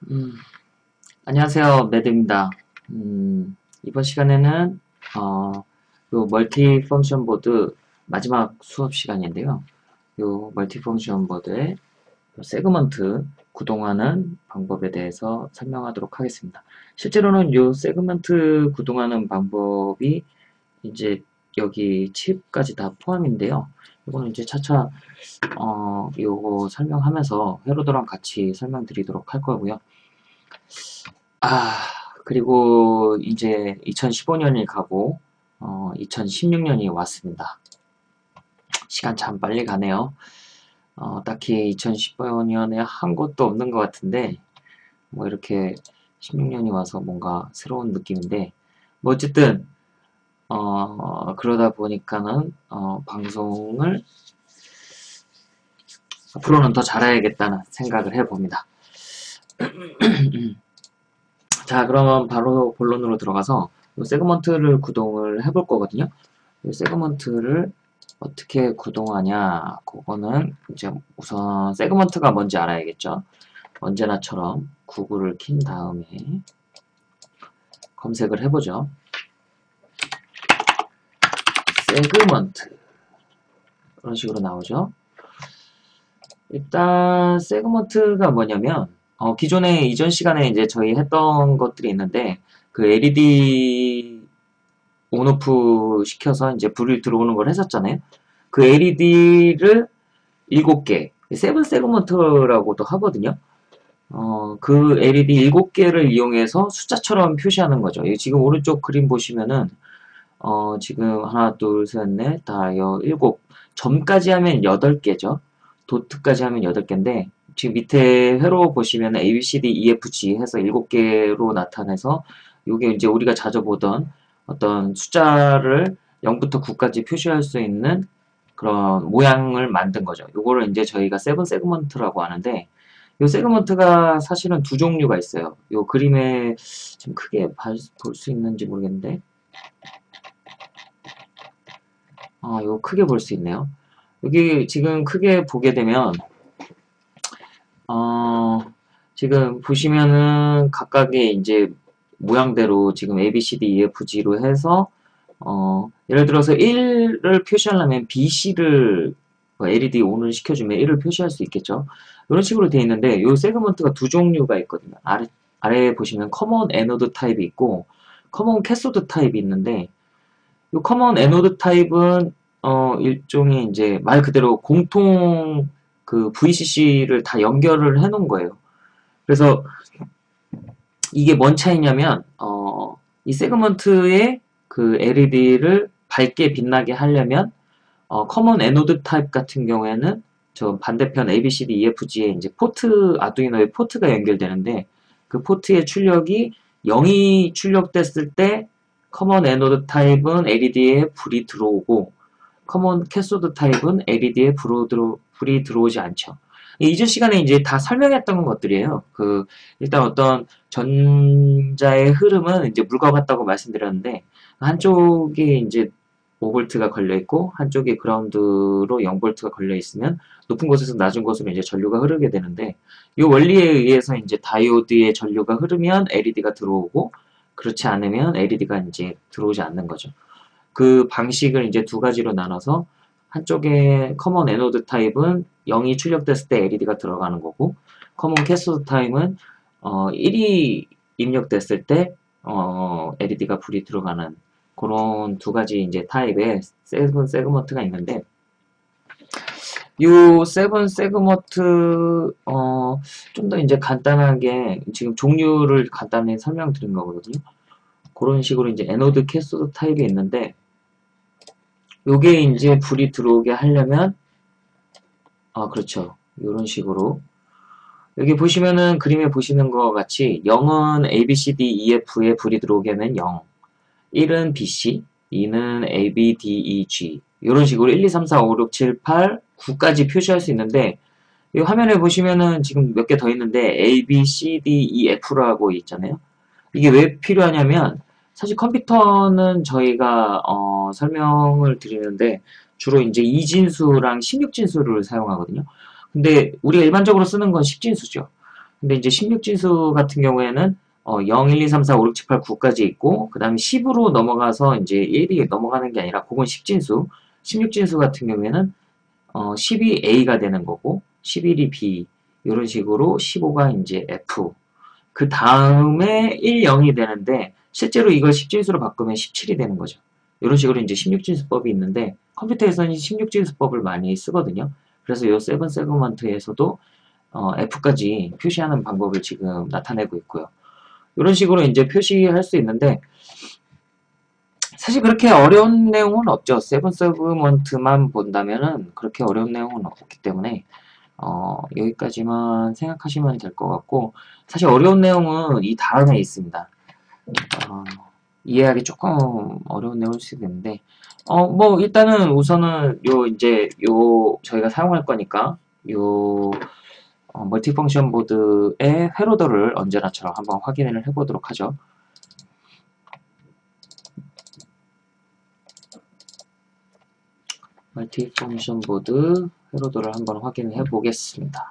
음, 안녕하세요. 매드입니다. 이번 시간에는, 요 멀티 펑션 보드 마지막 수업 시간인데요. 요 멀티 펑션 보드의 세그먼트 구동하는 방법에 대해서 설명하도록 하겠습니다. 실제로는 요 세그먼트 구동하는 방법이 이제 여기 칩까지 다 포함인데요. 이거는 이제 차차, 요거 설명하면서 회로도랑 같이 설명드리도록 할 거고요. 아, 그리고 이제 2015년이 가고, 2016년이 왔습니다. 시간 참 빨리 가네요. 딱히 2015년에 한 것도 없는 것 같은데, 뭐 이렇게 16년이 와서 뭔가 새로운 느낌인데, 뭐 어쨌든, 그러다 보니까는, 방송을 앞으로는 더 잘해야겠다는 생각을 해봅니다. 자, 그럼 바로 본론으로 들어가서 이 세그먼트를 구동을 해볼 거거든요. 이 세그먼트를 어떻게 구동하냐, 그거는 이제 우선 세그먼트가 뭔지 알아야겠죠. 언제나처럼 구글을 킨 다음에 검색을 해보죠. 세그먼트 이런 식으로 나오죠. 일단 세그먼트가 뭐냐면 기존에 이전 시간에 이제 저희 했던 것들이 있는데 그 LED 온오프 시켜서 이제 불이 들어오는 걸 했었잖아요. 그 LED를 7개, 세븐 세그먼트라고도 하거든요. 그 LED 7개를 이용해서 숫자처럼 표시하는 거죠. 지금 오른쪽 그림 보시면은, 지금 하나, 둘, 셋, 넷, 다, 일곱. 점까지 하면 8개죠. 도트까지 하면 8개인데, 지금 밑에 회로 보시면 A, B, C, D, E, F, G 해서 7개로 나타내서, 요게 이제 우리가 자주 보던 어떤 숫자를 0부터 9까지 표시할 수 있는 그런 모양을 만든 거죠. 요거를 이제 저희가 세븐 세그먼트라고 하는데, 요 세그먼트가 사실은 두 종류가 있어요. 요 그림에 좀 크게 볼 수 있는지 모르겠는데, 요 크게 볼 수 있네요. 여기 지금 크게 보게 되면, 어, 지금 보시면은 각각의 이제 모양대로 지금 A, B, C, D, E, F, G로 해서, 예를 들어서 1을 표시하려면 B, C를 LED ON을 시켜주면 1을 표시할 수 있겠죠. 이런 식으로 되어 있는데, 이 세그먼트가 두 종류가 있거든요. 아래에 보시면 커먼 애노드 타입이 있고, 커먼 캐소드 타입이 있는데, 이 커먼 애노드 타입은 일종의 이제 말 그대로 공통 그 VCC를 다 연결을 해 놓은 거예요. 그래서 이게 뭔 차이냐면 이 세그먼트의 그 LED를 밝게 빛나게 하려면 커먼 애노드 타입 같은 경우에는 저 반대편 ABCD EFG에 이제 포트 아두이노의 포트가 연결되는데 그 포트의 출력이 0이 출력됐을 때 커먼 애노드 타입은 LED에 불이 들어오고 커먼 캐소드 타입은 LED에 불이 들어오지 않죠. 이전 시간에 이제 다 설명했던 것들이에요. 일단 어떤 전자의 흐름은 이제 물과 같다고 말씀드렸는데, 한쪽에 이제 5V가 걸려 있고, 한쪽에 그라운드로 0V가 걸려 있으면, 높은 곳에서 낮은 곳으로 이제 전류가 흐르게 되는데, 이 원리에 의해서 이제 다이오드의 전류가 흐르면 LED가 들어오고, 그렇지 않으면 LED가 이제 들어오지 않는 거죠. 그 방식을 이제 두 가지로 나눠서 한쪽에 커먼 애노드 타입은 0이 출력됐을 때 LED가 들어가는 거고 커먼 캐소드 타입은 1이 입력됐을 때 LED가 불이 들어가는 그런 두 가지 이제 타입의 세븐 세그먼트가 있는데 이 세븐 세그먼트 좀 더 이제 간단하게 지금 종류를 간단히 설명드린 거거든요. 그런 식으로 이제 애노드 캐소드 타입이 있는데 요게 이제 불이 들어오게 하려면 그렇죠. 이런 식으로 여기 보시면은 그림에 보시는 것 같이 0은 A, B, C, D, E, F에 불이 들어오게 하면 0 1은 B, C 2는 A, B, D, E, G 이런 식으로 1, 2, 3, 4, 5, 6, 7, 8, 9까지 표시할 수 있는데 이 화면에 보시면은 지금 몇 개 더 있는데 A, B, C, D, E, F라고 있잖아요. 이게 왜 필요하냐면 사실 컴퓨터는 저희가 설명을 드리는데 주로 이제 2진수랑 16진수를 사용하거든요. 근데 우리가 일반적으로 쓰는 건 10진수죠. 근데 이제 16진수 같은 경우에는 0, 1, 2, 3, 4, 5, 6, 7, 8, 9까지 있고, 그 다음에 10으로 넘어가서 이제 1이 넘어가는 게 아니라, 그건 10진수. 16진수 같은 경우에는 10이 A가 되는 거고, 11이 B, 이런 식으로 15가 이제 F. 그 다음에 1, 0이 되는데, 실제로 이걸 10진수로 바꾸면 17이 되는 거죠. 이런 식으로 이제 16진수법이 있는데, 컴퓨터에서는 16진수법을 많이 쓰거든요. 그래서 이 세븐 세그먼트에서도 F까지 표시하는 방법을 지금 나타내고 있고요. 이런 식으로 이제 표시할 수 있는데, 사실 그렇게 어려운 내용은 없죠. 세븐 세그먼트만 본다면은 그렇게 어려운 내용은 없기 때문에 여기까지만 생각하시면 될 것 같고, 사실 어려운 내용은 이 다음에 있습니다. 어, 이해하기 조금 어려운 내용일 수도 있는데, 뭐 일단은 우선은 저희가 사용할 거니까 요 멀티펑션 보드의 회로도를 언제나처럼 한번 확인을 해보도록 하죠. 멀티펑션 보드 회로도를 한번 확인을 해보겠습니다.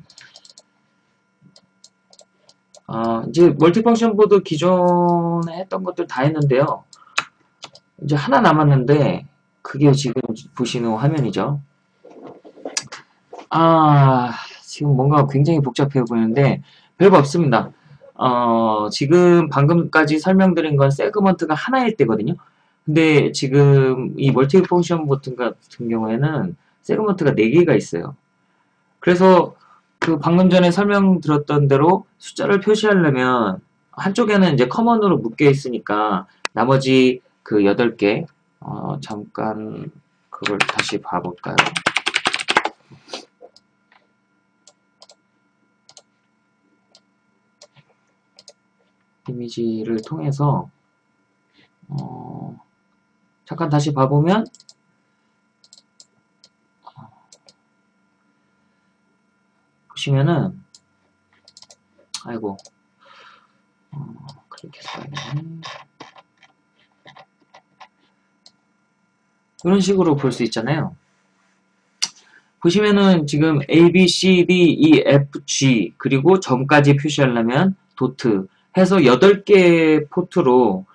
이제 멀티펑션 보드 기존에 했던 것들 다 했는데요. 이제 하나 남았는데 그게 지금 보시는 화면이죠. 지금 뭔가 굉장히 복잡해 보이는데 별거 없습니다. 지금 방금까지 설명드린 건 세그먼트가 하나일 때거든요. 근데 지금 이 멀티 펑션 보트 같은 경우에는 세그먼트가 4개가 있어요. 그래서 그 방금 전에 설명드렸던 대로 숫자를 표시하려면 한쪽에는 이제 커먼으로 묶여 있으니까 나머지 그 8개 잠깐 그걸 다시 봐볼까요? 이미지를 통해서 잠깐 다시 봐보면 보시면은 아이고 클릭해서 봐야겠네. 이런 식으로 볼 수 있잖아요. 보시면은 지금 A, B, C, D, E, F, G 그리고 점까지 표시하려면 도트 해서 8개 포트로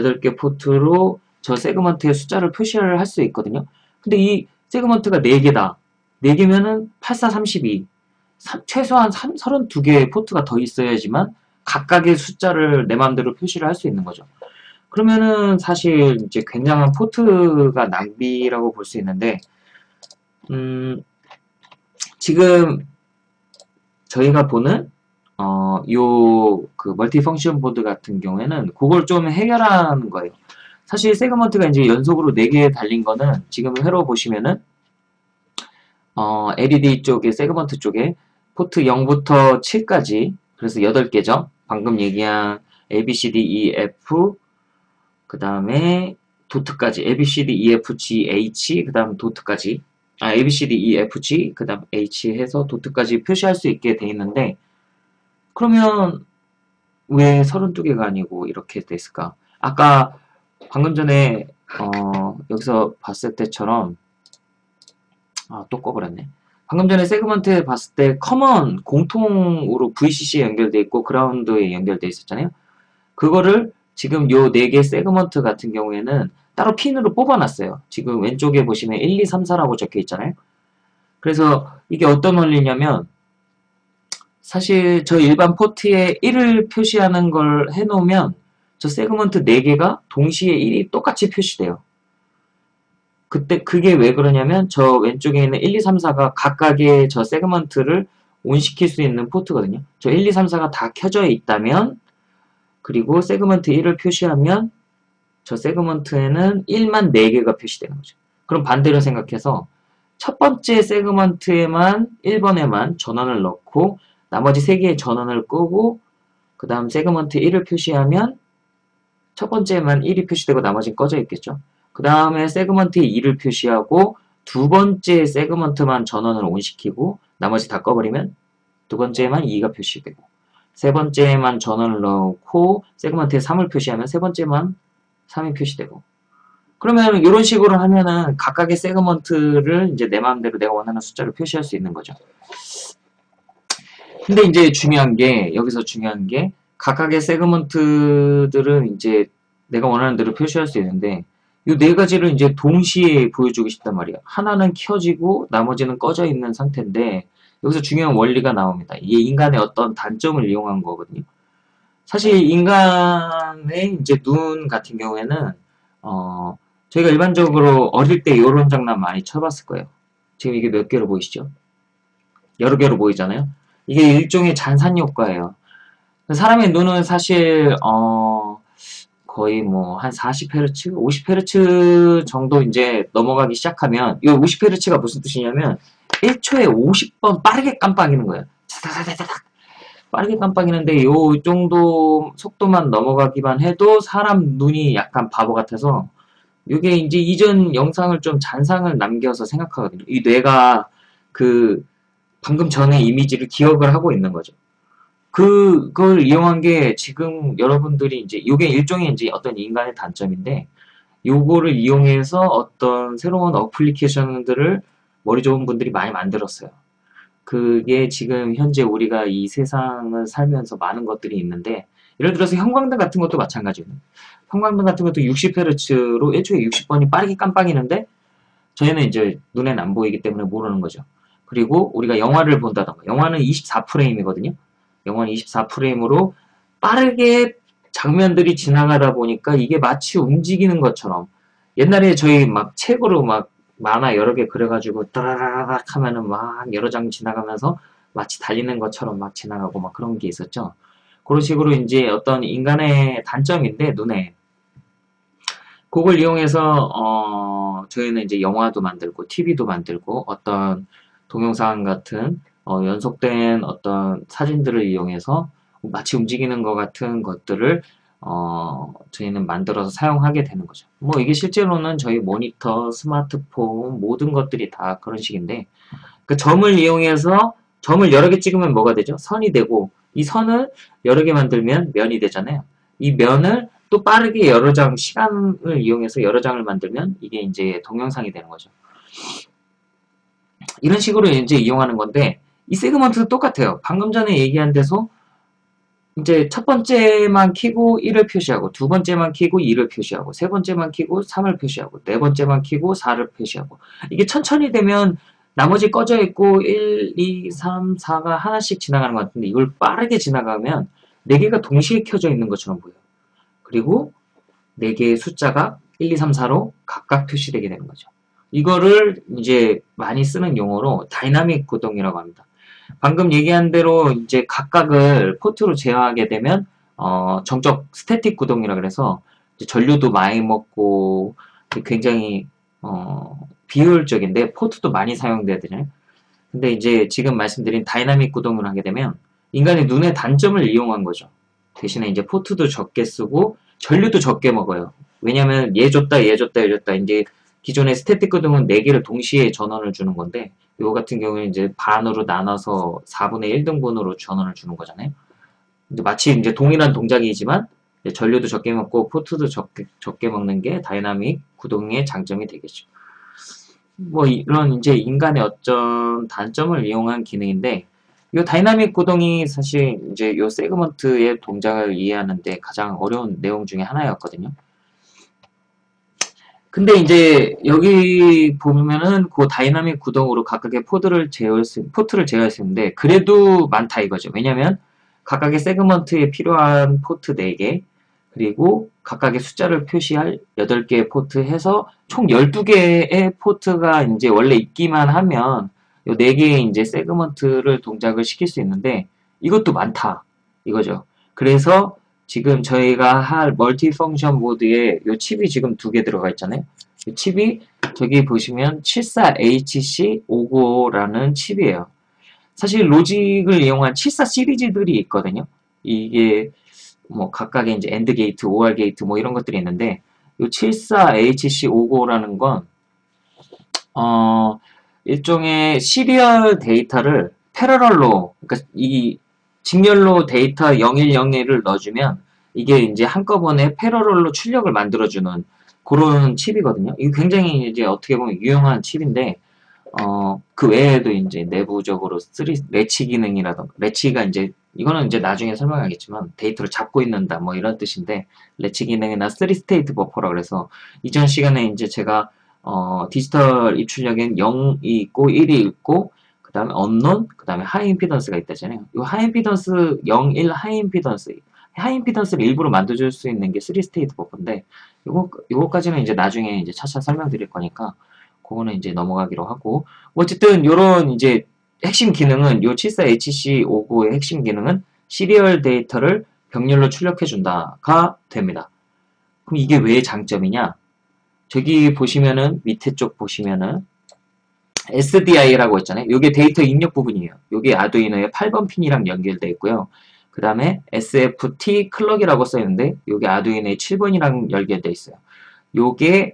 저 세그먼트의 숫자를 표시를 할 수 있거든요. 근데 이 세그먼트가 4개다. 4개면은 8, 4, 32. 최소한 32개의 포트가 더 있어야지만 각각의 숫자를 내 마음대로 표시를 할 수 있는 거죠. 그러면은 사실 이제 굉장한 포트가 낭비라고 볼 수 있는데, 지금 저희가 보는 그 멀티펑션 보드 같은 경우에는 그걸 좀 해결하는 거예요. 사실 세그먼트가 이제 연속으로 4개 달린 거는 지금 회로 보시면은 LED 쪽에 세그먼트 쪽에 포트 0부터 7까지 그래서 8개죠. 방금 얘기한 A, B, C, D, E, F 그 다음에 도트까지 A, B, C, D, E, F, G, H 그 다음 도트까지 A, B, C, D, E, F, G 그 다음 H 해서 도트까지 표시할 수 있게 돼 있는데 그러면 왜 32개가 아니고 이렇게 됐을까? 아까 방금 전에 여기서 봤을 때처럼 또 꺼버렸네. 방금 전에 세그먼트 봤을 때 커먼 공통으로 VCC에 연결돼 있고 그라운드에 연결돼 있었잖아요. 그거를 지금 요 4개 세그먼트 같은 경우에는 따로 핀으로 뽑아놨어요. 지금 왼쪽에 보시면 1, 2, 3, 4라고 적혀 있잖아요. 그래서 이게 어떤 원리냐면 사실 저 일반 포트에 1을 표시하는 걸 해놓으면 저 세그먼트 4개가 동시에 1이 똑같이 표시돼요. 그때 그게 왜 그러냐면 저 왼쪽에 있는 1, 2, 3, 4가 각각의 저 세그먼트를 온시킬 수 있는 포트거든요. 저 1, 2, 3, 4가 다 켜져 있다면 그리고 세그먼트 1을 표시하면 저 세그먼트에는 1만 4개가 표시되는 거죠. 그럼 반대로 생각해서 첫 번째 세그먼트에만 1번에만 전원을 넣고 나머지 3개의 전원을 끄고 그 다음 세그먼트 1을 표시하면 첫 번째만 1이 표시되고 나머지는 꺼져 있겠죠. 그 다음에 세그먼트에 2를 표시하고 두 번째 세그먼트만 전원을 온시키고 나머지 다 꺼버리면 두 번째에만 2가 표시되고 세 번째에만 전원을 넣고 세그먼트에 3을 표시하면 세 번째만 3이 표시되고 그러면 이런 식으로 하면은 각각의 세그먼트를 이제 내 마음대로 내가 원하는 숫자를 표시할 수 있는 거죠. 근데 이제 중요한 게, 여기서 중요한 게, 각각의 세그먼트들은 이제 내가 원하는 대로 표시할 수 있는데, 이 네 가지를 이제 동시에 보여주고 싶단 말이야. 하나는 켜지고, 나머지는 꺼져 있는 상태인데, 여기서 중요한 원리가 나옵니다. 이게 인간의 어떤 단점을 이용한 거거든요. 사실 인간의 이제 눈 같은 경우에는, 어, 저희가 일반적으로 어릴 때 이런 장난 많이 쳐봤을 거예요. 지금 이게 몇 개로 보이시죠? 여러 개로 보이잖아요. 이게 일종의 잔산 효과예요. 사람의 눈은 사실 거의 뭐 한 40Hz, 50Hz 정도 이제 넘어가기 시작하면 이 50Hz가 무슨 뜻이냐면 1초에 50번 빠르게 깜빡이는 거예요. 차다다다닥 빠르게 깜빡이는데 이 정도 속도만 넘어가기만 해도 사람 눈이 약간 바보 같아서 이게 이제 이전 영상을 좀 잔상을 남겨서 생각하거든요. 이 뇌가 그 방금 전에 이미지를 기억을 하고 있는 거죠. 그걸 이용한 게 지금 여러분들이 이제 이게 일종의 이제 어떤 인간의 단점인데 요거를 이용해서 어떤 새로운 어플리케이션들을 머리 좋은 분들이 많이 만들었어요. 그게 지금 현재 우리가 이 세상을 살면서 많은 것들이 있는데 예를 들어서 형광등 같은 것도 마찬가지예요. 형광등 같은 것도 60Hz로 1초에 60번이 빠르게 깜빡이는데 저희는 이제 눈에는 안 보이기 때문에 모르는 거죠. 그리고 우리가 영화를 본다던가 영화는 24프레임이거든요. 영화는 24프레임으로 빠르게 장면들이 지나가다 보니까 이게 마치 움직이는 것처럼 옛날에 저희 막 책으로 막 만화 여러 개 그려가지고 따라라락 하면은 막 여러 장 지나가면서 마치 달리는 것처럼 막 지나가고 막 그런 게 있었죠. 그런 식으로 이제 어떤 인간의 단점인데 눈에 그걸 이용해서 저희는 이제 영화도 만들고 TV도 만들고 어떤 동영상 같은 연속된 어떤 사진들을 이용해서 마치 움직이는 것 같은 것들을 저희는 만들어서 사용하게 되는 거죠. 뭐 이게 실제로는 저희 모니터, 스마트폰 모든 것들이 다 그런 식인데 그 점을 이용해서 점을 여러 개 찍으면 뭐가 되죠? 선이 되고 이 선을 여러 개 만들면 면이 되잖아요. 이 면을 또 빠르게 여러 장 시간을 이용해서 여러 장을 만들면 이게 이제 동영상이 되는 거죠. 이런 식으로 이제 이용하는 건데 이 세그먼트도 똑같아요. 방금 전에 얘기한 데서 이제 첫 번째만 키고 1을 표시하고 두 번째만 키고 2를 표시하고 세 번째만 키고 3을 표시하고 네 번째만 키고 4를 표시하고 이게 천천히 되면 나머지 꺼져 있고 1, 2, 3, 4가 하나씩 지나가는 것 같은데 이걸 빠르게 지나가면 4개가 동시에 켜져 있는 것처럼 보여요. 그리고 4개의 숫자가 1, 2, 3, 4로 각각 표시되게 되는 거죠. 이거를 이제 많이 쓰는 용어로 다이나믹 구동이라고 합니다. 방금 얘기한 대로 이제 각각을 포트로 제어하게 되면 정적 스태틱 구동이라 그래서 전류도 많이 먹고 굉장히 비효율적인데 포트도 많이 사용되잖아요. 근데 이제 지금 말씀드린 다이나믹 구동을 하게 되면 인간의 눈의 단점을 이용한 거죠. 대신에 이제 포트도 적게 쓰고 전류도 적게 먹어요. 왜냐면 얘 줬다 얘 줬다 얘 줬다 이제 기존의 스태틱 구동은 4개를 동시에 전원을 주는 건데 이거 같은 경우는 이제 반으로 나눠서 4분의 1등분으로 전원을 주는 거잖아요. 근데 마치 이제 동일한 동작이지만 전류도 적게 먹고 포트도 적게 먹는 게 다이나믹 구동의 장점이 되겠죠. 뭐 이런 이제 인간의 어떤 단점을 이용한 기능인데 이 다이나믹 구동이 사실 이제 이 세그먼트의 동작을 이해하는데 가장 어려운 내용 중에 하나였거든요. 근데 이제 여기 보면은 그 다이나믹 구동으로 각각의 포트를 제어할 수 있는데 그래도 많다 이거죠. 왜냐면 각각의 세그먼트에 필요한 포트 4개 그리고 각각의 숫자를 표시할 8개의 포트 해서 총 12개의 포트가 이제 원래 있기만 하면 요 4개의 이제 세그먼트를 동작을 시킬 수 있는데 이것도 많다 이거죠. 그래서 지금 저희가 할 멀티 펑션 모드에 요 칩이 지금 2개 들어가 있잖아요. 이 칩이 저기 보시면 74HC59라는 칩이에요. 사실 로직을 이용한 74 시리즈들이 있거든요. 이게 뭐 각각의 이제 엔드 게이트, OR 게이트 뭐 이런 것들이 있는데 이 74HC59라는 건 일종의 시리얼 데이터를 패러럴로 그러니까 이 직렬로 데이터 0101을 넣어주면 이게 이제 한꺼번에 패러럴로 출력을 만들어주는 그런 칩이거든요. 이게 굉장히 이제 어떻게 보면 유용한 칩인데 그 외에도 이제 내부적으로 레치 기능이라던가, 레치가 이제, 이거는 이제 나중에 설명하겠지만, 데이터를 잡고 있는다, 뭐 이런 뜻인데, 레치 기능이나 3스테이트 버퍼라 그래서, 이전 시간에 이제 제가, 디지털 입출력엔 0이 있고, 1이 있고, 그 다음에 언논, 그 다음에 하이 임피던스가 있다잖아요. 이 하이 임피던스, 0, 1 하이 임피던스, 하이 임피던스를 일부러 만들어줄 수 있는 게 3스테이트 버퍼인데, 요거까지는 이제 나중에 이제 차차 설명드릴 거니까, 그거는 이제 넘어가기로 하고, 어쨌든 요런 이제 핵심 기능은 요 74HC59의 핵심 기능은 시리얼 데이터를 병렬로 출력해 준다가 됩니다. 그럼 이게 왜 장점이냐? 저기 보시면은 밑에 쪽 보시면은 SDI라고 있잖아요. 요게 데이터 입력 부분이에요. 요게 아두이노의 8번 핀이랑 연결되어 있고요. 그 다음에 SFT 클럭이라고 써 있는데 요게 아두이노의 7번이랑 연결되어 있어요. 요게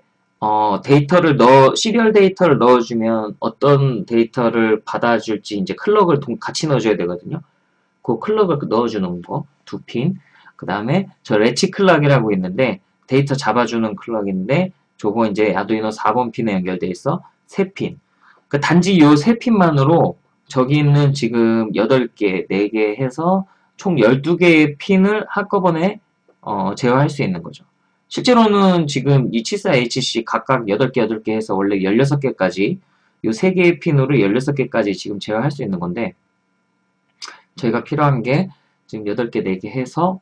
시리얼 데이터를 넣어주면 어떤 데이터를 받아줄지 이제 클럭을 같이 넣어줘야 되거든요. 그 클럭을 넣어주는 거, 두 핀. 그 다음에 저 레치 클럭이라고 있는데 데이터 잡아주는 클럭인데 저거 이제 아두이노 4번 핀에 연결돼 있어. 세 핀. 그 단지 요 세 핀만으로 저기 있는 지금 8개, 4개 해서 총 12개의 핀을 한꺼번에 제어할 수 있는 거죠. 실제로는 지금 이 74HC 각각 8개, 8개 해서 원래 16개까지 요 3개의 핀으로 16개까지 지금 제어할 수 있는 건데 저희가 필요한 게 지금 8개, 4개 해서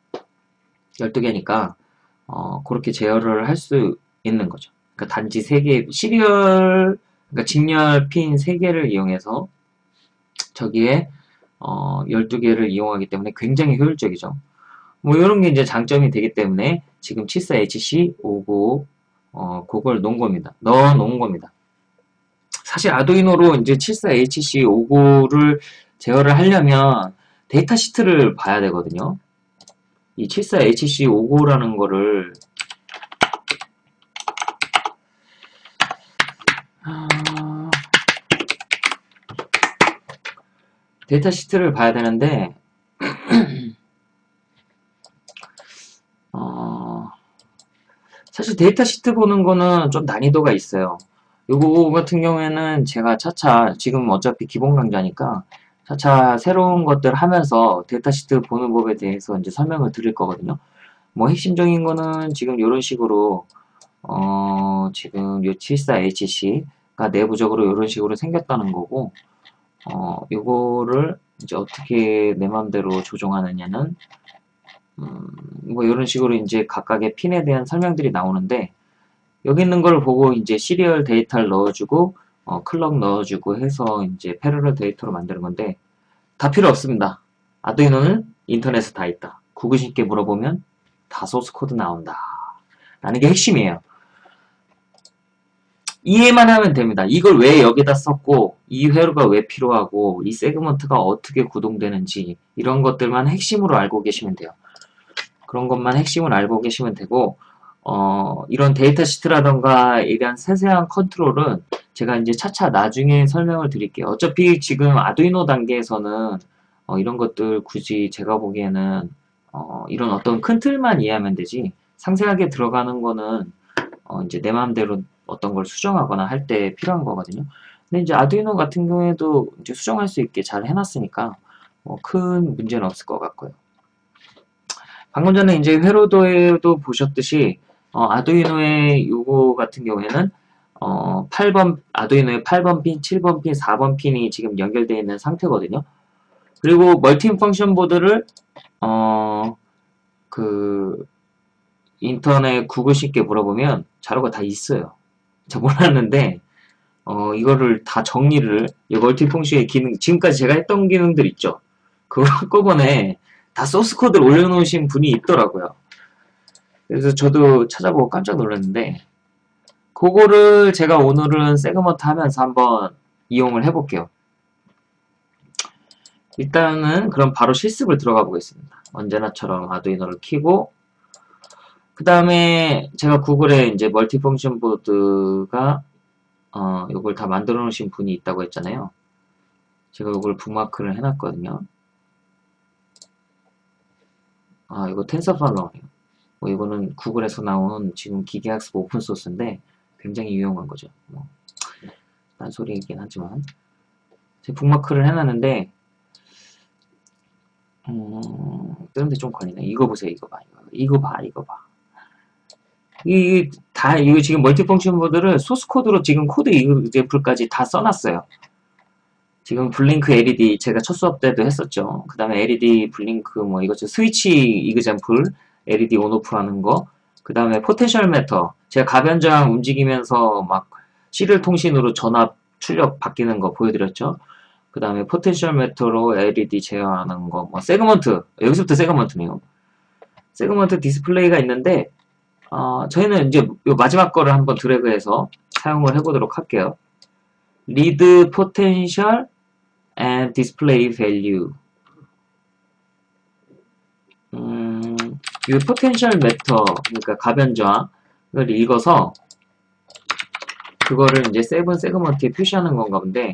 12개니까 그렇게 제어를 할 수 있는 거죠. 그러니까 단지 3개 그러니까 직렬 핀 3개를 이용해서 저기에 12개를 이용하기 때문에 굉장히 효율적이죠. 뭐 이런 게 이제 장점이 되기 때문에 지금 74HC59 그걸 넣어 놓은 겁니다. 사실 아두이노로 이제 74HC59를 제어를 하려면 데이터 시트를 봐야 되거든요. 이 74HC59라는 거를 데이터 시트를 봐야 되는데 사실 데이터 시트 보는 거는 좀 난이도가 있어요. 요거 같은 경우에는 제가 차차 지금 어차피 기본 강좌니까 차차 새로운 것들 하면서 데이터 시트 보는 법에 대해서 이제 설명을 드릴 거거든요. 뭐 핵심적인 거는 지금 이런 식으로 지금 요 74HC가 내부적으로 이런 식으로 생겼다는 거고 요거를 이제 어떻게 내 맘대로 조정하느냐는 뭐 이런 식으로 이제 각각의 핀에 대한 설명들이 나오는데 여기 있는 걸 보고 이제 시리얼 데이터를 넣어주고 클럭 넣어주고 해서 이제 패러럴 데이터로 만드는 건데 다 필요 없습니다. 아두이노는 인터넷에 다 있다. 구글 쉽게 물어보면 다 소스 코드 나온다. 라는 게 핵심이에요. 이해만 하면 됩니다. 이걸 왜 여기다 썼고 이 회로가 왜 필요하고 이 세그먼트가 어떻게 구동되는지 이런 것들만 핵심으로 알고 계시면 돼요. 그런 것만 핵심을 알고 계시면 되고 이런 데이터 시트라던가 이런 세세한 컨트롤은 제가 이제 차차 나중에 설명을 드릴게요. 어차피 지금 아두이노 단계에서는 이런 것들 굳이 제가 보기에는 이런 어떤 큰 틀만 이해하면 되지 상세하게 들어가는 거는 이제 내 마음대로 어떤 걸 수정하거나 할 때 필요한 거거든요. 근데 이제 아두이노 같은 경우에도 이제 수정할 수 있게 잘 해놨으니까 큰 문제는 없을 것 같고요. 방금 전에 이제 회로도에도 보셨듯이 아두이노의 요거 같은 경우에는 8번 아두이노의 8번 핀, 7번 핀, 4번 핀이 지금 연결되어 있는 상태거든요. 그리고 멀티 펑션 보드를 그 인터넷 구글 쉽게 물어보면 자료가 다 있어요. 제가 몰랐는데 이거를 다 정리를 이 멀티 펑션의 기능 지금까지 제가 했던 기능들 있죠. 그거 한꺼번에 다 소스 코드를 올려놓으신 분이 있더라고요. 그래서 저도 찾아보고 깜짝 놀랐는데 그거를 제가 오늘은 세그먼트 하면서 한번 이용을 해볼게요. 일단은 그럼 바로 실습을 들어가 보겠습니다. 언제나처럼 아두이노를 켜고 그 다음에 제가 구글에 이제 멀티 펑션 보드가 이걸 다 만들어 놓으신 분이 있다고 했잖아요. 제가 이걸 북마크를 해놨거든요. 이거 텐서플로우네요. 이거는 구글에서 나온 지금 기계학습 오픈소스인데 굉장히 유용한 거죠. 딴소리이긴 하지만 제가 북마크를 해놨는데 뜨는데 좀 걸리네. 이거 보세요. 이거 봐. 이거 봐. 이거 지금 멀티펑션 모드를 소스 코드로 지금 코드 이그제플까지 다 써놨어요. 지금 블링크 LED 제가 첫 수업 때도 했었죠. 그 다음에 LED 블링크 뭐 이거 스위치 이그젠플 LED 온오프 하는 거. 그 다음에 포텐셜 매터 제가 가변장 움직이면서 막 시리얼 통신으로 전압 출력 바뀌는 거 보여드렸죠. 그 다음에 포텐셜 매터로 LED 제어하는 거, 뭐 세그먼트 여기서부터 세그먼트네요. 세그먼트 디스플레이가 있는데 저희는 이제 요 마지막 거를 한번 드래그해서 사용을 해보도록 할게요. Read potential and display value. 이 potential matter, 그러니까 가변저항을 읽어서 그거를 이제 세븐 세그먼트에 표시하는 건가 본데,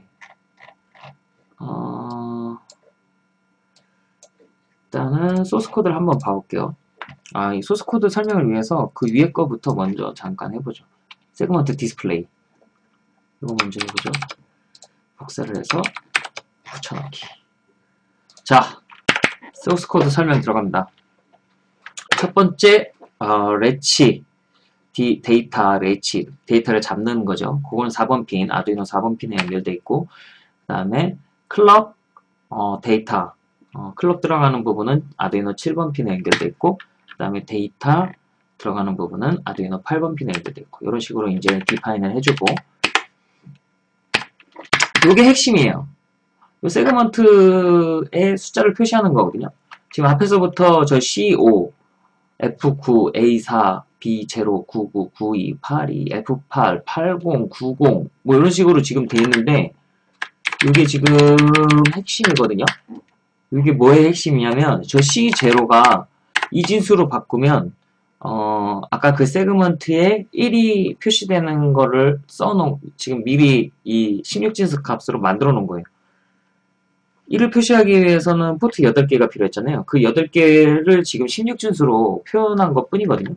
일단은 소스 코드를 한번 봐볼게요. 이 소스 코드 설명을 위해서 그 위에 거부터 먼저 잠깐 해보죠. 세그먼트 디스플레이. 이거 먼저 해보죠. 복사를 해서 붙여넣기. 자, 소스 코드 설명 들어갑니다. 첫 번째, 레치, 데이터 레치, 데이터를 잡는 거죠. 그건 4번 핀, 아두이노 4번 핀에 연결되어 있고, 그 다음에 클럭, 데이터, 클럭 들어가는 부분은 아두이노 7번 핀에 연결되어 있고, 그 다음에 데이터 들어가는 부분은 아두이노 8번 핀에 연결되어 있고, 이런 식으로 이제 디파인을 해주고, 이게 핵심이에요. 이 세그먼트의 숫자를 표시하는 거거든요. 지금 앞에서부터 저 C5, F9, A4, B0, 99, 92, 82, F8, 80, 90, 뭐 이런 식으로 지금 돼 있는데, 이게 지금 핵심이거든요. 이게 뭐의 핵심이냐면, 저 C0가 이진수로 바꾸면, 아까 그 세그먼트에 1이 표시되는 거를 써놓은, 지금 미리 이 16진수 값으로 만들어 놓은 거예요. 1을 표시하기 위해서는 포트 8개가 필요했잖아요. 그 8개를 지금 16진수로 표현한 것 뿐이거든요.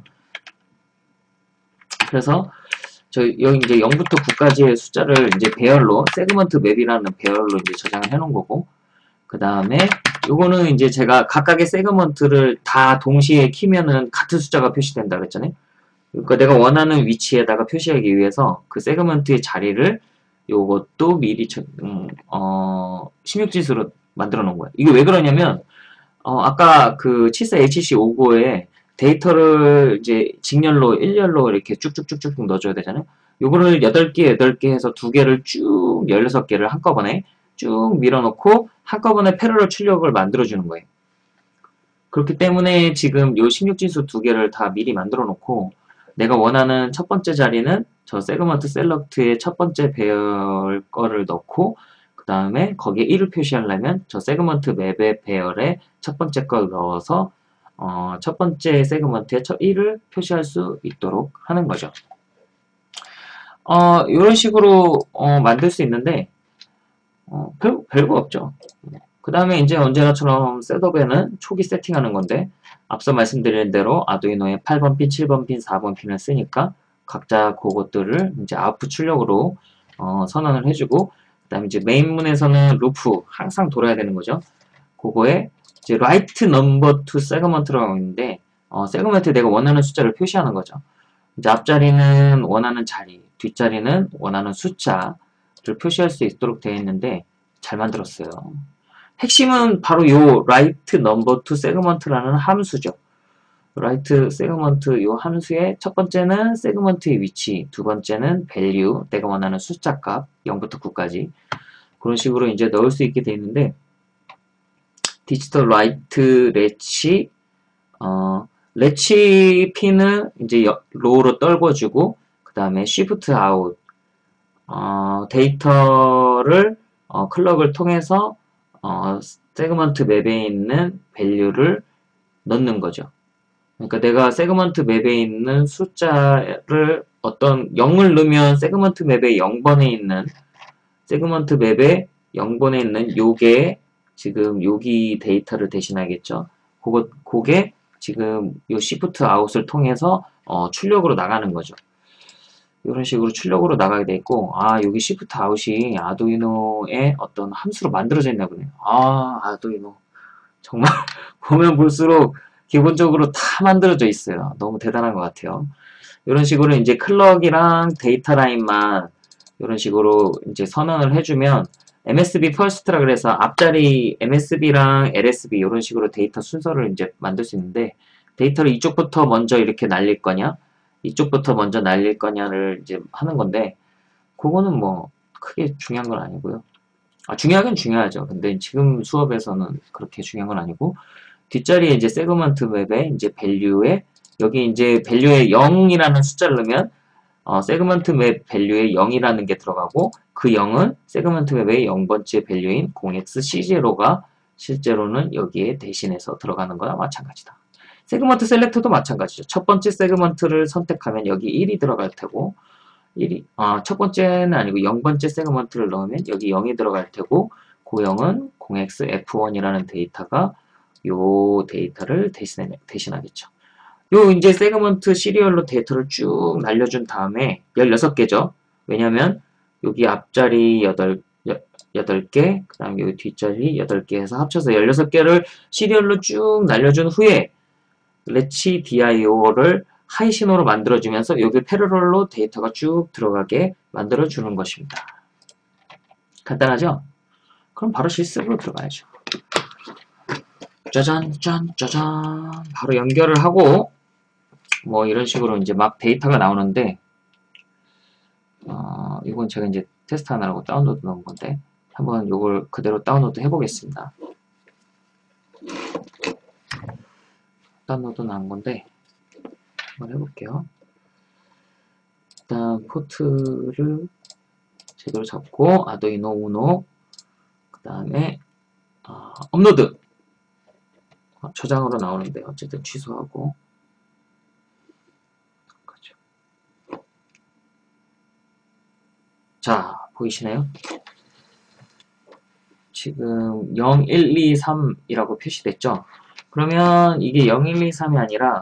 그래서 여기 이제 0부터 9까지의 숫자를 이제 배열로, 세그먼트 맵이라는 배열로 이제 저장을 해 놓은 거고, 그 다음에 요거는 이제 제가 각각의 세그먼트를 다 동시에 키면은 같은 숫자가 표시된다 그랬잖아요. 그러니까 내가 원하는 위치에다가 표시하기 위해서 그 세그먼트의 자리를 요것도 미리 16진수로 만들어 놓은 거예요. 이게 왜 그러냐면 아까 그 74HC59에 데이터를 이제 직렬로 일렬로 이렇게 쭉쭉쭉쭉 넣어줘야 되잖아요. 요거를 8개 해서 2개를 쭉 16개를 한꺼번에 쭉 밀어넣고 한꺼번에 패러럴 출력을 만들어주는 거예요. 그렇기 때문에 지금 요 16진수 2개를 다 미리 만들어 놓고 내가 원하는 첫 번째 자리는 저 세그먼트 셀렉트의 첫 번째 배열 거를 넣고 그 다음에 거기에 1을 표시하려면 저 세그먼트 맵의 배열에 첫 번째 걸 넣어서 첫 번째 세그먼트에 1을 표시할 수 있도록 하는 거죠. 이런 식으로 만들 수 있는데 별거 없죠. 그 다음에 이제 언제나처럼 셋업에는 초기 세팅하는 건데 앞서 말씀드린 대로 아두이노의 8번 핀, 7번 핀, 4번 핀을 쓰니까 각자 그것들을 이제 아웃풋 출력으로 선언을 해주고 그 다음에 이제 메인문에서는 루프 항상 돌아야 되는 거죠. 그거에 이제 write number to segment라고 있는데 세그먼트에 내가 원하는 숫자를 표시하는 거죠. 이제 앞자리는 원하는 자리, 뒷자리는 원하는 숫자를 표시할 수 있도록 되어 있는데 잘 만들었어요. 핵심은 바로 요 write number to segment라는 함수죠. write segment 요 함수의 첫 번째는 세그먼트의 위치, 두 번째는 value, 내가 원하는 숫자 값 0부터 9까지 그런 식으로 이제 넣을 수 있게 되어 있는데 디지털 write 렛치 렛치 핀은 이제 로우로 떨궈주고 그 다음에 shift out 데이터를 클럭을 통해서 세그먼트 맵에 있는 value를 넣는 거죠. 그러니까 내가 세그먼트 맵에 있는 숫자를 어떤 0을 넣으면 세그먼트 맵에 0번에 있는 세그먼트 맵에 0번에 있는 요게 지금 여기 데이터를 대신하겠죠. 그게 지금 요 시프트 아웃을 통해서 출력으로 나가는 거죠. 이런 식으로 출력으로 나가게 돼 있고, 여기 Shift 아웃이 아두이노의 어떤 함수로 만들어져 있나 보네요. 아두이노. 정말 보면 볼수록 기본적으로 다 만들어져 있어요. 너무 대단한 것 같아요. 이런 식으로 이제 클럭이랑 데이터 라인만 이런 식으로 이제 선언을 해주면 MSB 퍼스트라 그래서 앞자리 MSB랑 LSB 이런 식으로 데이터 순서를 이제 만들 수 있는데, 데이터를 이쪽부터 먼저 이렇게 날릴 거냐, 이쪽부터 먼저 날릴 거냐를 이제 하는 건데, 그거는 뭐 크게 중요한 건 아니고요. 중요하긴 중요하죠. 근데 지금 수업에서는 그렇게 중요한 건 아니고, 뒷자리에 이제 세그먼트 맵에 이제 밸류에, 여기 이제 밸류에 0이라는 숫자를 넣으면 세그먼트 맵 밸류에 0이라는 게 들어가고, 그 0은 세그먼트 맵의 0번째 밸류인 0xC0가 실제로는 여기에 대신해서 들어가는 거나 마찬가지다. 세그먼트 셀렉터도 마찬가지죠. 첫 번째 세그먼트를 선택하면 여기 1이 들어갈 테고, 첫 번째는 아니고 0번째 세그먼트를 넣으면 여기 0이 들어갈 테고, 그 0은 0xF1이라는 데이터가 요 데이터를 대신하겠죠. 요 이제 세그먼트 시리얼로 데이터를 쭉 날려준 다음에 16개죠. 왜냐면 여기 앞자리 8개, 그 다음에 여기 뒷자리 8개 해서 합쳐서 16개를 시리얼로 쭉 날려준 후에 렛치 DIO를 하이 신호로 만들어주면서 여기 패러럴로 데이터가 쭉 들어가게 만들어주는 것입니다. 간단하죠? 그럼 바로 실습으로 들어가야죠. 짜잔, 짠, 짜잔. 바로 연결을 하고, 뭐 이런 식으로 이제 막 데이터가 나오는데, 이건 제가 이제 테스트 하나라고 다운로드 넣은 건데, 한번 이걸 그대로 다운로드 해보겠습니다. 다운로드 나온 건데, 한번 해볼게요. 일단 포트를 제대로 잡고, 아두이노 우노, 그 다음에 업로드. 저장으로 나오는데 어쨌든 취소하고. 자, 보이시나요? 지금 0, 1, 2, 3이라고 표시됐죠? 그러면 이게 0, 1, 2, 3이 아니라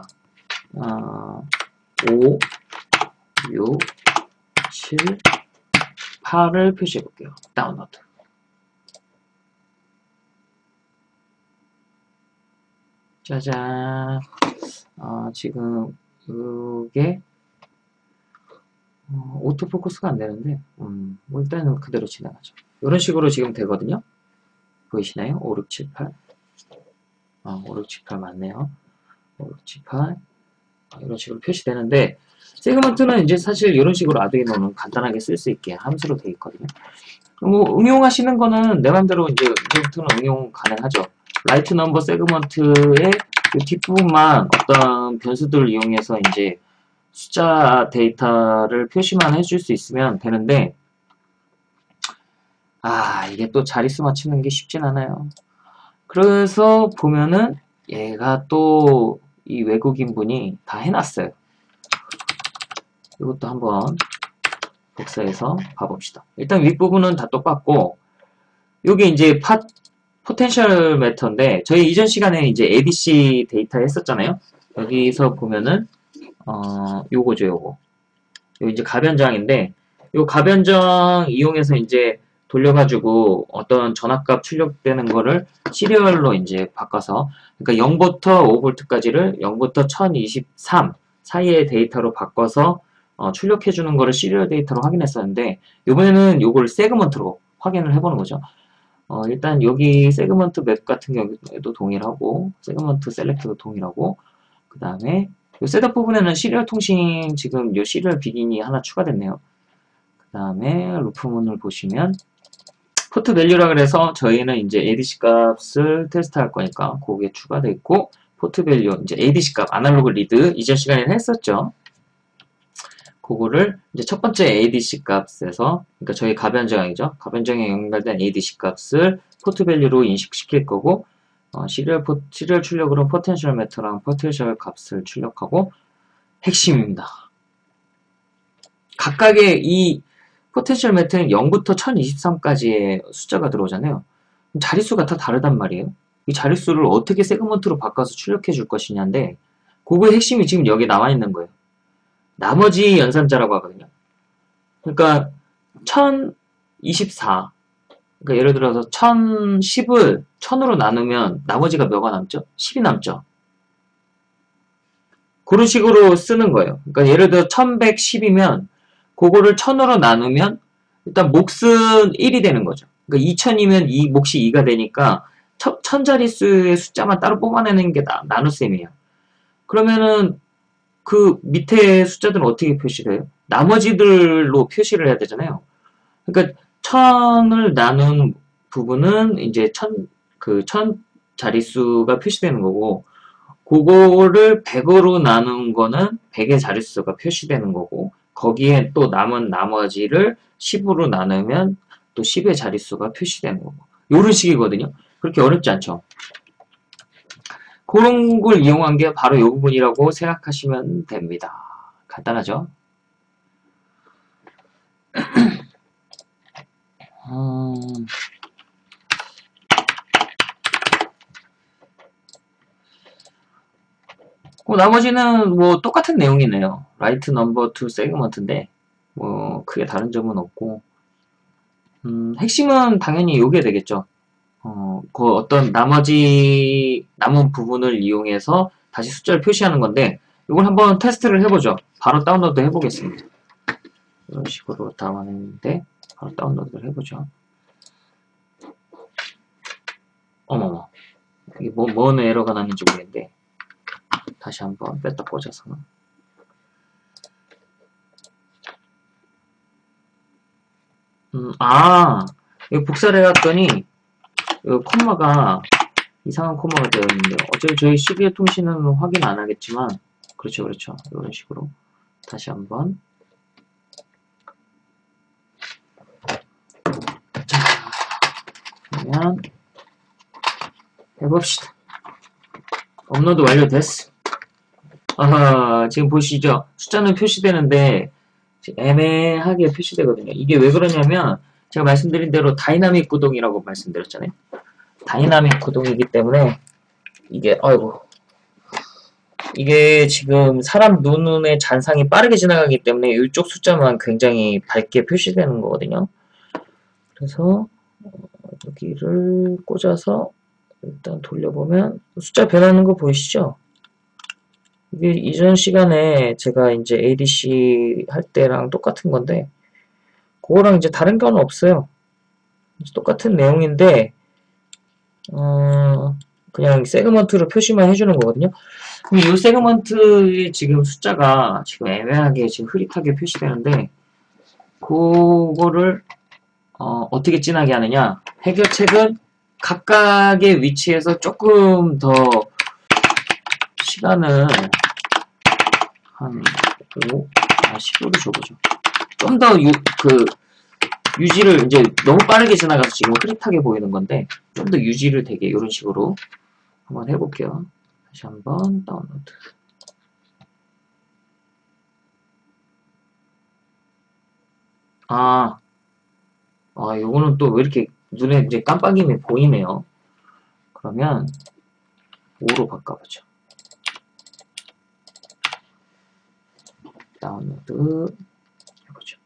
5, 6, 7, 8을 표시해 볼게요. 다운로드. 짜잔. 지금 이게 오토포커스가 안 되는데, 뭐 일단은 그대로 진행하죠. 이런 식으로 지금 되거든요. 보이시나요? 5, 6, 7, 8. 5, 6, 7, 8 맞네요. 5, 6, 7, 8. 이런 식으로 표시되는데, 세그먼트는 이제 사실 이런 식으로 아두이노는 간단하게 쓸 수 있게 함수로 되어 있거든요. 뭐 응용하시는 거는 내 맘대로 이제부터는 응용 가능하죠. 라이트 넘버 세그먼트의 이 뒷부분만 어떤 변수들을 이용해서 이제 숫자 데이터를 표시만 해줄 수 있으면 되는데, 이게 또 자릿수 맞추는 게 쉽진 않아요. 그래서 보면은 얘가 또 이 외국인 분이 다 해놨어요. 이것도 한번 복사해서 봐봅시다. 일단 윗부분은 다 똑같고, 요게 이제 포텐셜 매터인데, 저희 이전 시간에 이제 ABC 데이터 했었잖아요. 여기서 보면은 요거죠, 요거. 요 이제 가변장인데, 요 가변장 이용해서 이제 돌려가지고 어떤 전압값 출력되는 거를 시리얼로 이제 바꿔서, 그러니까 0부터 5V까지를 0부터 1023 사이의 데이터로 바꿔서 출력해주는 거를 시리얼 데이터로 확인했었는데, 이번에는 요걸 세그먼트로 확인을 해보는 거죠. 일단 여기 세그먼트 맵 같은 경우에도 동일하고, 세그먼트 셀렉트도 동일하고, 그 다음에 요 셋업 부분에는 시리얼 통신 지금 요 시리얼 비긴이 하나 추가됐네요. 그 다음에 루프문을 보시면 포트 밸류라 그래서 저희는 이제 ADC 값을 테스트할 거니까 그게 추가되어 있고, 포트 밸류 이제 ADC 값 아날로그 리드 이전 시간에는 했었죠. 그거를 이제 첫 번째 ADC 값에서, 그러니까 저희 가변정이죠. 가변정에 연결된 ADC 값을 포트 밸류로 인식시킬 거고, 시리얼 출력으로는 포텐셜 매터랑 포텐셜 값을 출력하고, 핵심입니다. 각각의 이 포텐셜 매터는 0부터 1023까지의 숫자가 들어오잖아요. 자릿수가 다 다르단 말이에요. 이 자릿수를 어떻게 세그먼트로 바꿔서 출력해 줄 것이냐인데, 그거의 핵심이 지금 여기에 나와 있는 거예요. 나머지 연산자라고 하거든요. 그러니까 1024. 그러니까 예를 들어서 1010을 1000으로 나누면 나머지가 몇가 남죠? 10이 남죠. 그런 식으로 쓰는 거예요. 그러니까 예를 들어 1110이면 그거를 1000으로 나누면 일단 몫은 1이 되는 거죠. 그러니까 2000이면 이 몫이 2가 되니까 1000자릿수의 숫자만 따로 뽑아내는 게 나눗셈이에요. 그러면은 그 밑에 숫자들은 어떻게 표시돼요? 나머지들로 표시를 해야 되잖아요. 그러니까 1000을 나눈 부분은 이제 1000 자릿수가 표시되는 거고, 그거를 100으로 나눈 거는 100의 자릿수가 표시되는 거고, 거기에 또 남은 나머지를 10으로 나누면 또 10의 자릿수가 표시되는 거고. 요런 식이거든요. 그렇게 어렵지 않죠. 그런 걸 이용한 게 바로 이 부분이라고 생각하시면 됩니다. 간단하죠? 나머지는 뭐 똑같은 내용이네요. Write number to segment인데 뭐 크게 다른 점은 없고, 핵심은 당연히 이게 되겠죠. 그 어떤 나머지 남은 부분을 이용해서 다시 숫자를 표시하는 건데, 이걸 한번 테스트를 해보죠. 바로 다운로드 해보겠습니다. 이런 식으로 담아냈는데 바로 다운로드를 해보죠. 어머머, 이게 뭔 에러가 났는지 모르겠는데 다시 한번 뺐다 꽂아서. 이거 복사를 해왔더니 이 콤마가 이상한 콤마가 되어 있는데요. 어차피 저희 CB의 통신은 확인 안 하겠지만, 그렇죠. 이런 식으로 다시 한번. 자, 그러면 해봅시다. 업로드 완료됐어. 지금 보시죠. 숫자는 표시되는데 애매하게 표시되거든요. 이게 왜 그러냐면 제가 말씀드린 대로 다이나믹 구동이라고 말씀드렸잖아요. 다이나믹 구동이기 때문에 이게 지금 사람 눈의 잔상이 빠르게 지나가기 때문에 이쪽 숫자만 굉장히 밝게 표시되는 거거든요. 그래서 여기를 꽂아서 일단 돌려보면 숫자 변하는 거 보이시죠? 이게 이전 시간에 제가 이제 ADC 할 때랑 똑같은 건데, 그거랑 이제 다른 건 없어요. 똑같은 내용인데, 그냥 세그먼트로 표시만 해주는 거거든요. 그럼 이 세그먼트의 지금 숫자가 지금 애매하게 지금 흐릿하게 표시되는데, 그거를 어떻게 진하게 하느냐? 해결책은 각각의 위치에서 조금 더 시간을 한 10으로 줘보죠. 좀 더 유지를 이제 너무 빠르게 지나가서 지금 흐릿하게 보이는 건데, 좀 더 유지를 되게 이런 식으로 한번 해볼게요. 다시 한번 다운로드. 요거는 또 왜 이렇게 눈에 이제 깜빡임이 보이네요. 그러면 5로 바꿔보죠. 다운로드 해보죠.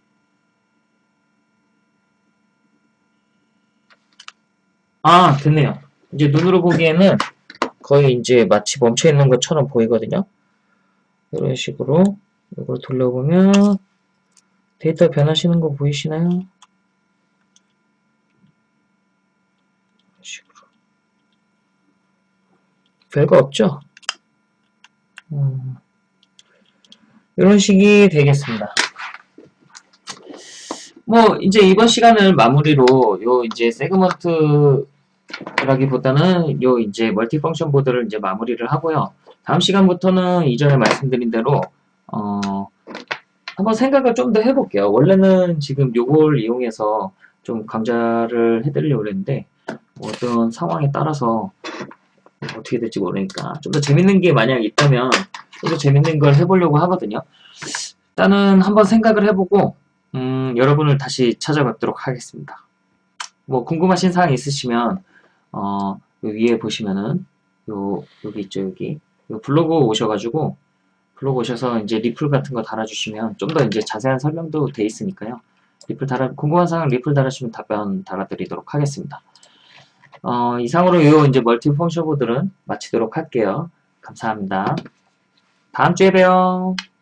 됐네요. 이제 눈으로 보기에는 거의 이제 마치 멈춰 있는 것처럼 보이거든요. 이런 식으로 이걸 돌려보면 데이터 변하시는 거 보이시나요? 이런 식으로. 별거 없죠? 이런 식이 되겠습니다. 뭐 이제 이번 시간을 마무리로 요 이제 세그먼트라기보다는 요 이제 멀티펑션 보드를 이제 마무리를 하고요. 다음 시간부터는 이전에 말씀드린 대로 한번 생각을 좀 더 해볼게요. 원래는 지금 요걸 이용해서 좀 강좌를 해드리려고 했는데 뭐 어떤 상황에 따라서 어떻게 될지 모르니까 좀 더 재밌는 게 만약 있다면 좀 더 재밌는 걸 해보려고 하거든요. 일단은 한번 생각을 해보고 여러분을 다시 찾아뵙도록 하겠습니다. 뭐 궁금하신 사항 있으시면 요 위에 보시면은 여기 있죠. 여기 요 블로그 오셔가지고 블로그 오셔서 이제 리플 같은 거 달아주시면 좀 더 이제 자세한 설명도 돼 있으니까요. 궁금한 사항 리플 달아주시면 답변 달아드리도록 하겠습니다. 이상으로 요 이제 멀티 펑셔보들은 마치도록 할게요. 감사합니다. 다음 주에 봬요.